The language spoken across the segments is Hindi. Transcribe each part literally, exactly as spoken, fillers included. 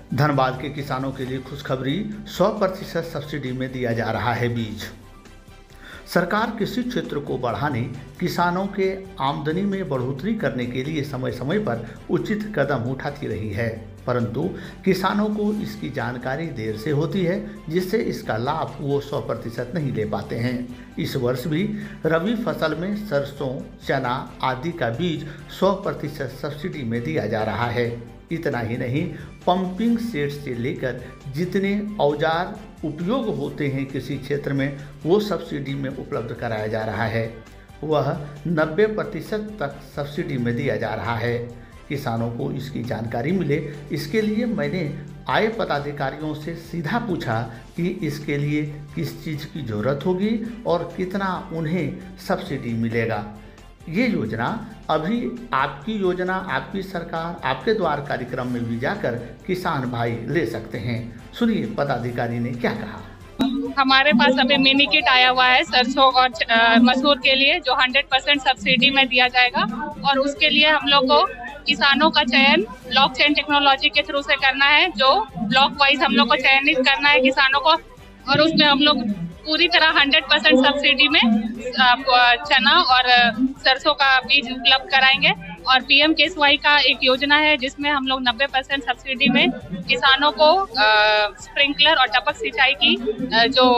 धनबाद के किसानों के लिए खुशखबरी, सौ प्रतिशत सब्सिडी में दिया जा रहा है बीज। सरकार कृषि क्षेत्र को बढ़ाने, किसानों के आमदनी में बढ़ोतरी करने के लिए समय समय पर उचित कदम उठाती रही है, परंतु किसानों को इसकी जानकारी देर से होती है, जिससे इसका लाभ वो सौ प्रतिशत नहीं ले पाते हैं। इस वर्ष भी रबी फसल में सरसों, चना आदि का बीज सौ प्रतिशत सब्सिडी में दिया जा रहा है। इतना ही नहीं, पंपिंग सेट से लेकर जितने औजार उपयोग होते हैं कृषि क्षेत्र में, वो सब्सिडी में उपलब्ध कराया जा रहा है। वह नब्बे प्रतिशत तक सब्सिडी में दिया जा रहा है। किसानों को इसकी जानकारी मिले, इसके लिए मैंने आय पदाधिकारियों से सीधा पूछा कि इसके लिए किस चीज़ की ज़रूरत होगी और कितना उन्हें सब्सिडी मिलेगा। ये योजना अभी आपकी योजना, आपकी सरकार, आपके द्वार कार्यक्रम में भी जाकर किसान भाई ले सकते हैं। सुनिए पदाधिकारी ने क्या कहा। हमारे पास अभी मिनी किट आया हुआ है सरसों और मसूर के लिए, जो हंड्रेड परसेंट सब्सिडी में दिया जाएगा, और उसके लिए हम लोग को किसानों का चयन ब्लॉकचेन टेक्नोलॉजी के थ्रू से करना है, जो ब्लॉक वाइज हम लोग को चयनित करना है किसानों को, और उसमें हम लोग पूरी तरह हंड्रेड परसेंट सब्सिडी में चना और सरसों का बीज उपलब्ध कराएंगे। और पीएम केएसवाई का एक योजना है जिसमें हम लोग नब्बे परसेंट सब्सिडी में किसानों को स्प्रिंकलर और टपक सिंचाई की आ, जो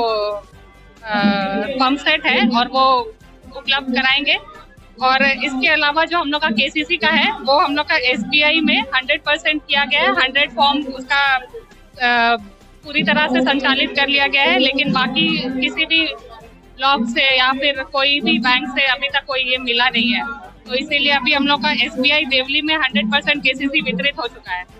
पंप सेट है और वो उपलब्ध कराएंगे। और इसके अलावा जो हम लोग का केसीसी का है, वो हम लोग का एसबीआई में हंड्रेड परसेंट किया गया है। हंड्रेड फॉर्म उसका आ, पूरी तरह से संचालित कर लिया गया है, लेकिन बाकी किसी भी ब्लॉक से या फिर कोई भी बैंक से अभी तक कोई ये मिला नहीं है, तो इसीलिए अभी हम लोग का एसबीआई देवली में हंड्रेड परसेंट केसीसी वितरित हो चुका है।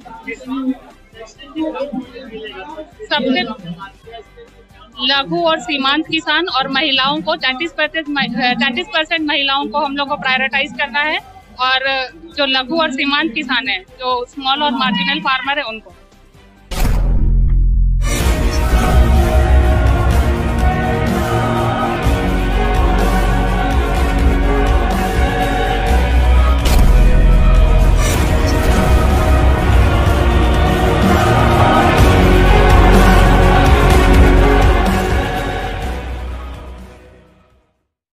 सबसे लघु और सीमांत किसान और महिलाओं को तैंतीस परसेंट महिलाओं को हम लोग को प्रायोरिटाइज करना है, और जो लघु और सीमांत किसान है, जो स्मॉल और मार्जिनल फार्मर है, उनको